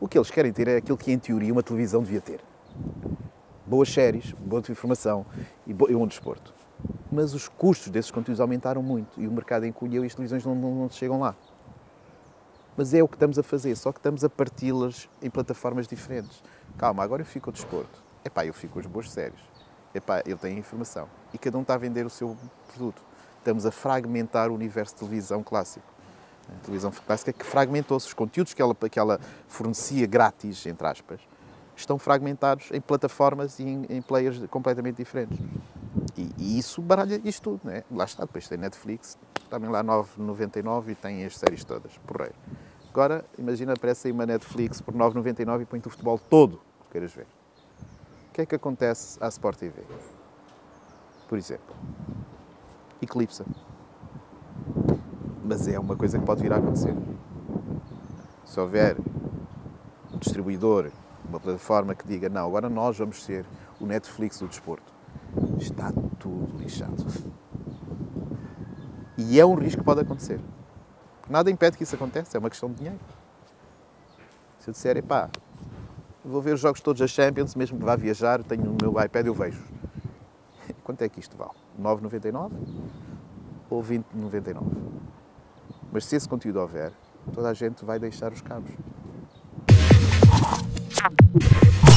O que eles querem ter é aquilo que, em teoria, uma televisão devia ter. Boas séries, boa informação e um desporto. Mas os custos desses conteúdos aumentaram muito e o mercado encolheu e as televisões não chegam lá. Mas é o que estamos a fazer, só que estamos a parti-las em plataformas diferentes. Calma, agora eu fico com o desporto. Epá, eu fico com as boas séries. Epá, eu tenho informação. E cada um está a vender o seu produto. Estamos a fragmentar o universo de televisão clássico. A televisão clássica que fragmentou-se. Os conteúdos que ela fornecia grátis, entre aspas, estão fragmentados em plataformas e em players completamente diferentes. E isso baralha isto tudo, não é? Lá está, depois tem Netflix, também lá 9,99 e tem as séries todas, porreiro. Agora, imagina, aparece aí uma Netflix por 9,99 e põe-te o futebol todo que queiras ver. O que é que acontece à Sport TV? Por exemplo, eclipsa. Mas é uma coisa que pode vir a acontecer. Se houver um distribuidor, uma plataforma que diga não, agora nós vamos ser o Netflix do desporto, está tudo lixado. E é um risco que pode acontecer. Nada impede que isso aconteça, é uma questão de dinheiro. Se eu disser, epá, vou ver os jogos todos da Champions, mesmo que vá viajar, tenho no meu iPad, eu vejo. Quanto é que isto vale? 9,99 ou 20,99? Mas se esse conteúdo houver, toda a gente vai deixar os cabos.